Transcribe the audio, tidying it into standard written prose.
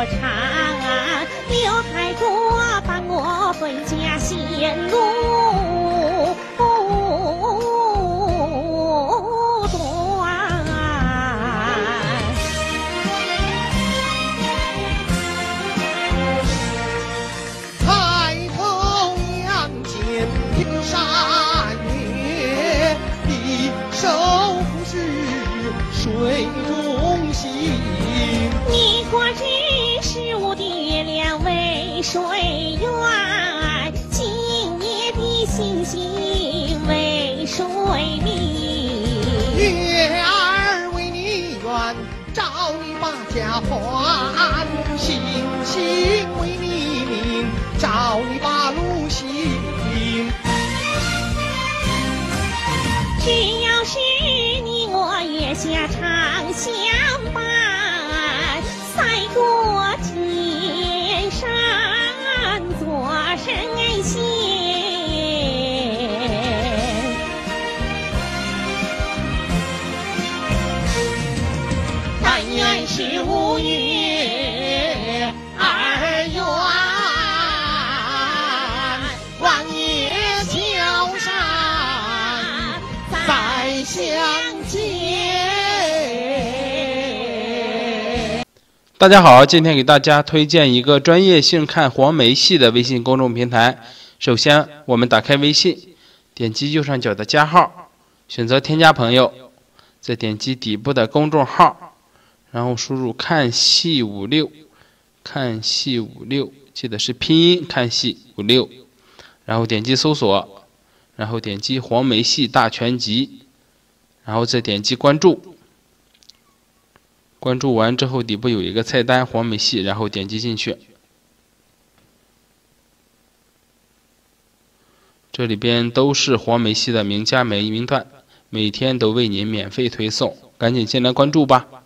长，刘太公帮我回家显路短。 抬头仰见天山月，一手扶持水中行。 你国之十五爹两位水源，今夜的星星为谁明？ 月儿为你圆，照你把家还；星星为你明，照你把路行。 只要是你我月下常相伴，赛过金山做神仙。但愿是五月二圆， 望夜桥上再相见。 大家好，今天给大家推荐一个专业性看黄梅戏的微信公众平台。首先，我们打开微信，点击右上角的加号，选择添加朋友，再点击底部的公众号，然后输入看戏56，看戏56，记得是拼音看戏56，然后点击搜索，然后点击黄梅戏大全集，然后再点击关注。关注完之后，底部有一个菜单黄梅戏，然后点击进去。这里边都是黄梅戏的名家名段，每天都为您免费推送，赶紧进来关注吧。